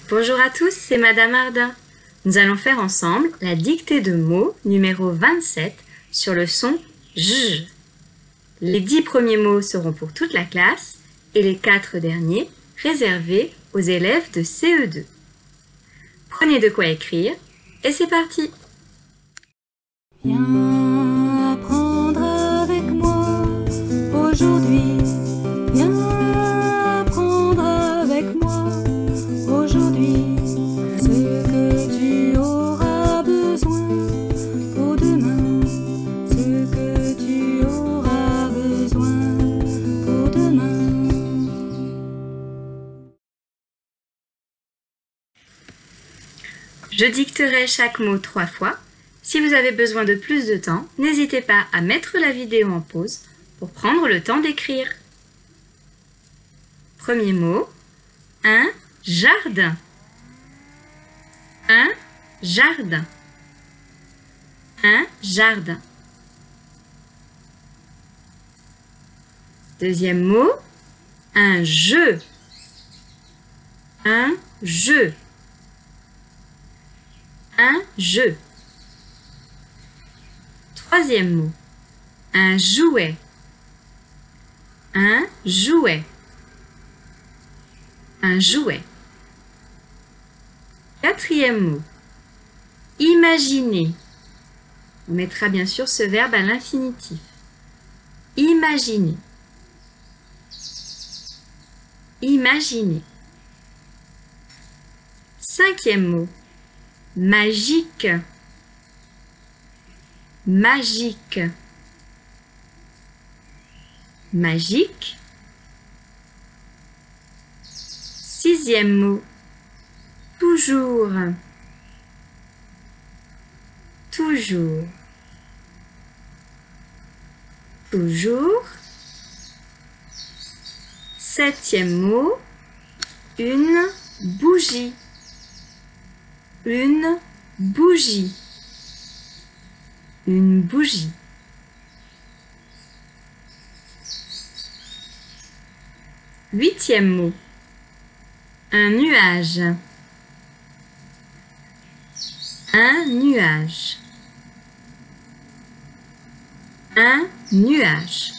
Bonjour à tous, c'est Madame Ardin. Nous allons faire ensemble la dictée de mots numéro 27 sur le son J. Les 10 premiers mots seront pour toute la classe et les 4 derniers réservés aux élèves de CE2. Prenez de quoi écrire et c'est parti! Viens apprendre avec moi aujourd'hui. Viens apprendre avec moi aujourd'hui ce que tu auras besoin pour demain. Ce que tu auras besoin pour demain. Je dicterai chaque mot 3 fois. Si vous avez besoin de plus de temps, n'hésitez pas à mettre la vidéo en pause pour prendre le temps d'écrire. Premier mot, un jardin. Un jardin. Un jardin. Deuxième mot, un jeu. Un jeu. Un jeu. Troisième mot, un jouet. Un jouet. Un jouet. Quatrième mot, imaginer. On mettra bien sûr ce verbe à l'infinitif. Imaginer. Imaginer. Cinquième mot, magique. Magique. Magique. Sixième mot, toujours. Toujours. Toujours. Septième mot, une bougie. Une bougie. Une bougie. Huitième mot, un nuage. Un nuage. Un nuage.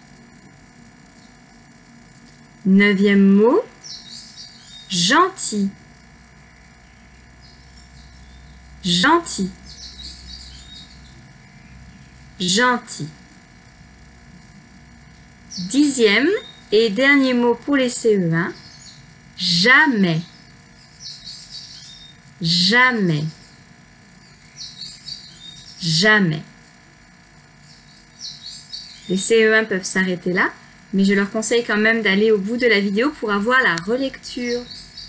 Neuvième mot, gentil. Gentil. Gentil. Dixième et dernier mot pour les CE1, jamais. Jamais. Jamais. Les CE1 peuvent s'arrêter là, mais je leur conseille quand même d'aller au bout de la vidéo pour avoir la relecture.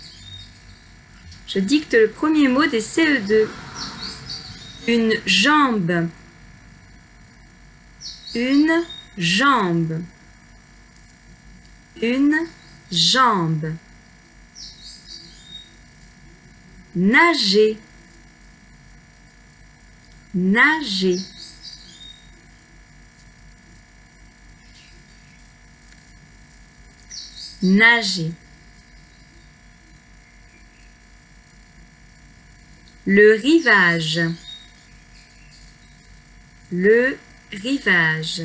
Je dicte le premier mot des CE2. Une jambe. Une jambe. Une jambe. Nager. Nager. Nager. Le rivage. Le rivage.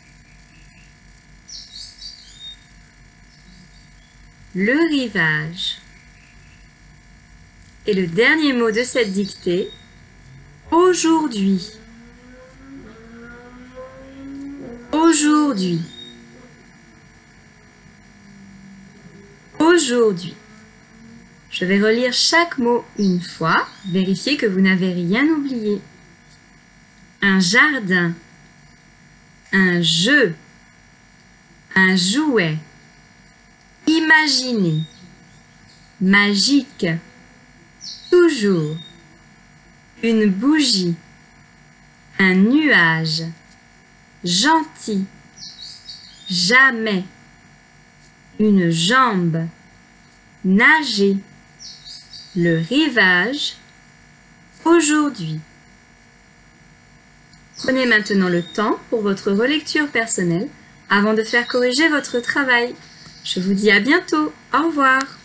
Le rivage. Et le dernier mot de cette dictée, aujourd'hui. Aujourd'hui. Aujourd'hui. Je vais relire chaque mot une fois, vérifier que vous n'avez rien oublié. Un jardin. Un jeu. Un jouet. Imaginer. Magique. Toujours. Une bougie. Un nuage. Gentil. Jamais. Une jambe. Nager. Le rivage. Aujourd'hui. Prenez maintenant le temps pour votre relecture personnelle avant de faire corriger votre travail. Je vous dis à bientôt. Au revoir.